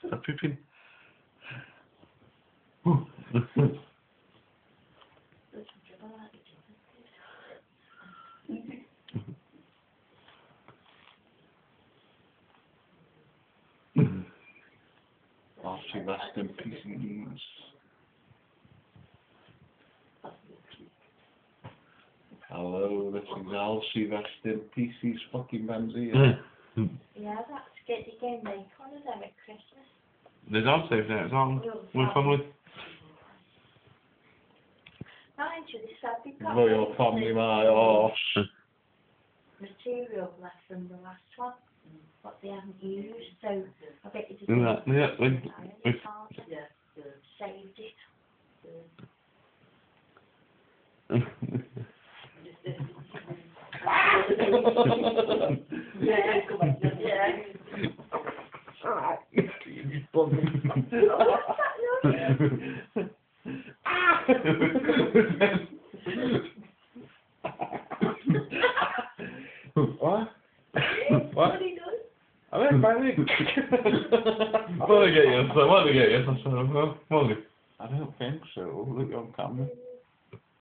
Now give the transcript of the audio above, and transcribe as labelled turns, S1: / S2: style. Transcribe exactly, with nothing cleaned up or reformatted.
S1: A pippin. I'll see rest in peace. Hello, this is Al. See rest in peace. He's fucking Benzia.
S2: Yeah, that's good. You gave me one of them at Christmas.
S1: There's all safe there. It's all with family.
S2: Mind you, this had been got
S1: Royal family, my horse.
S2: material left from the last one, what they haven't used, so I bet you just
S1: Isn't that, yeah, we, we,
S2: saved it. Yeah, come on, yeah. Alright.
S1: What? What?
S2: What did he do?
S1: I went back in. What did I get you? What did I get you? What did I? I don't think so. Look on camera.